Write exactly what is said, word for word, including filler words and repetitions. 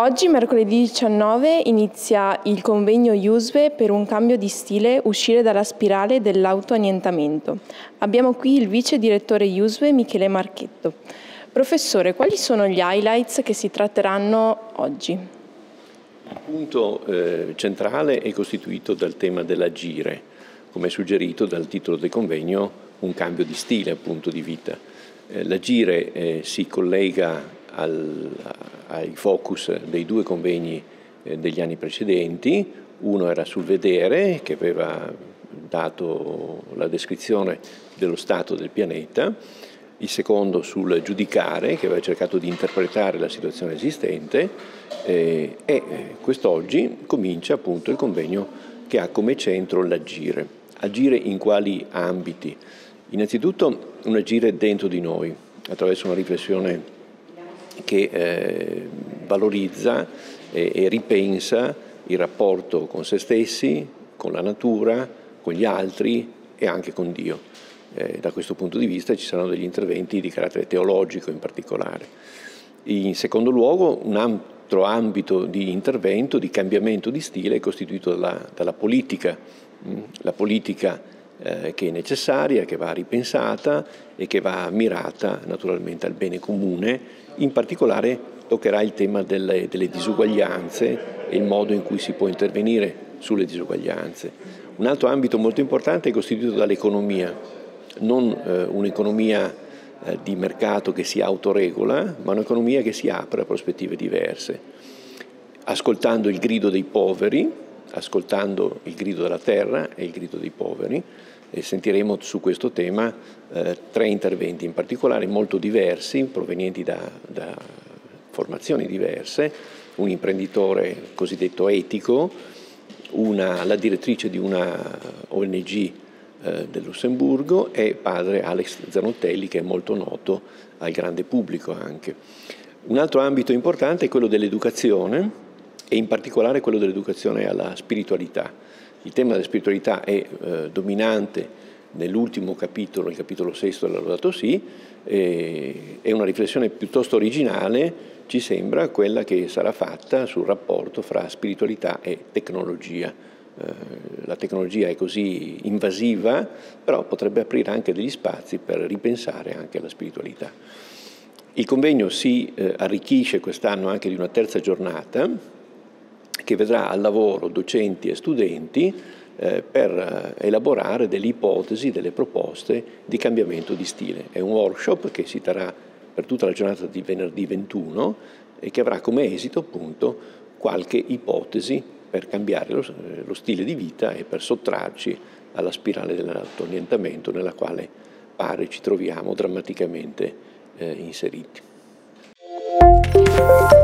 Oggi, mercoledì diciannove, inizia il convegno I U S V E per un cambio di stile, uscire dalla spirale dell'autoannientamento. Abbiamo qui il vice direttore I U S V E, Michele Marchetto. Professore, quali sono gli highlights che si tratteranno oggi? Il punto eh, centrale è costituito dal tema dell'agire, come suggerito dal titolo del convegno, un cambio di stile appunto di vita. Eh, l'agire eh, si collega al, ai focus dei due convegni eh, degli anni precedenti. Uno era sul vedere, che aveva dato la descrizione dello stato del pianeta, il secondo sul giudicare, che aveva cercato di interpretare la situazione esistente, eh, e quest'oggi comincia appunto il convegno che ha come centro l'agire. Agire in quali ambiti? Innanzitutto un agire dentro di noi, attraverso una riflessione che eh, valorizza e, e ripensa il rapporto con se stessi, con la natura, con gli altri e anche con Dio. Eh, da questo punto di vista ci saranno degli interventi di carattere teologico in particolare. In secondo luogo, un altro ambito di intervento, di cambiamento di stile, è costituito dalla, dalla politica. La politica eh, che è necessaria, che va ripensata e che va mirata naturalmente al bene comune. In particolare toccherà il tema delle, delle disuguaglianze e il modo in cui si può intervenire sulle disuguaglianze. Un altro ambito molto importante è costituito dall'economia, non eh, un'economia eh, di mercato che si autoregola, ma un'economia che si apre a prospettive diverse, ascoltando il grido dei poveri, ascoltando il grido della terra e il grido dei poveri, e sentiremo su questo tema eh, tre interventi in particolare molto diversi, provenienti da, da formazioni diverse, un imprenditore cosiddetto etico, una, la direttrice di una O N G eh, del Lussemburgo e padre Alex Zanotelli, che è molto noto al grande pubblico anche. Un altro ambito importante è quello dell'educazione e in particolare quello dell'educazione alla spiritualità. Il tema della spiritualità è eh, dominante nell'ultimo capitolo, il capitolo sesto della Laudato Si, e è una riflessione piuttosto originale, ci sembra, quella che sarà fatta sul rapporto fra spiritualità e tecnologia. Eh, la tecnologia è così invasiva, però potrebbe aprire anche degli spazi per ripensare anche alla spiritualità. Il convegno si eh, arricchisce quest'anno anche di una terza giornata, che vedrà al lavoro docenti e studenti eh, per elaborare delle ipotesi, delle proposte di cambiamento di stile. È un workshop che si terrà per tutta la giornata di venerdì ventuno e che avrà come esito appunto qualche ipotesi per cambiare lo, lo stile di vita e per sottrarci alla spirale dell'autoannientamento nella quale pare ci troviamo drammaticamente eh, inseriti.